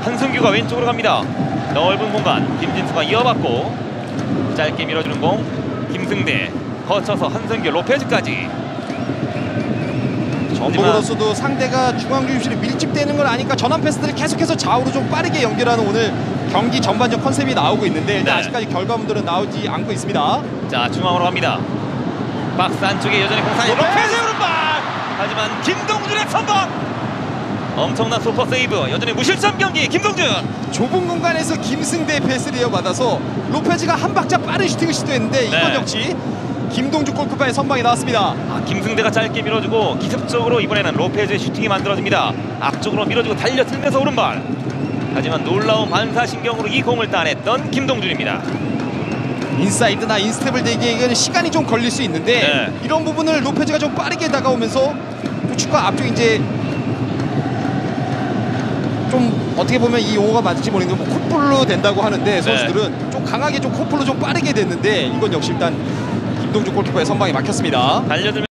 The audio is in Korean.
한승규가 왼쪽으로 갑니다. 넓은 공간 김진수가 이어받고 짧게 밀어주는 공 김승대 거쳐서 한승규 로페즈까지. 전북으로서도 상대가 중앙 중심으로 밀집되는 걸 아니까 전환 패스들을 계속해서 좌우로 좀 빠르게 연결하는 오늘 경기 전반전 컨셉이 나오고 있는데 네. 아직까지 결과물들은 나오지 않고 있습니다. 자, 중앙으로 갑니다. 박스 안쪽에 여전히 공산이 로페즈 오른발. 하지만 김동준의 선방. 엄청난 슈퍼 세이브. 여전히 무실점 경기 김동준. 좁은 공간에서 김승대의 패스를 이어받아서 로페즈가 한 박자 빠른 슈팅을 시도했는데 이건 네. 역시 김동준 골키퍼의 선방이 나왔습니다. 김승대가 짧게 밀어주고 기습적으로 이번에는 로페즈의 슈팅이 만들어집니다. 앞쪽으로 밀어주고 달려들면서 오른발. 하지만 놀라운 반사신경으로 이 공을 따냈던 김동준입니다. 인사이드나 인스텝을 내기에는 시간이 좀 걸릴 수 있는데 네. 이런 부분을 로페즈가 좀 빠르게 다가오면서 축구가 앞쪽 이제 좀 어떻게 보면 이 용어가 맞을지 모르겠는데 뭐 콧불로 된다고 하는데 선수들은 좀 강하게 좀 콧불로 좀 빠르게 됐는데 이건 역시 일단 김동준 골키퍼의 선방이 막혔습니다. 달려들면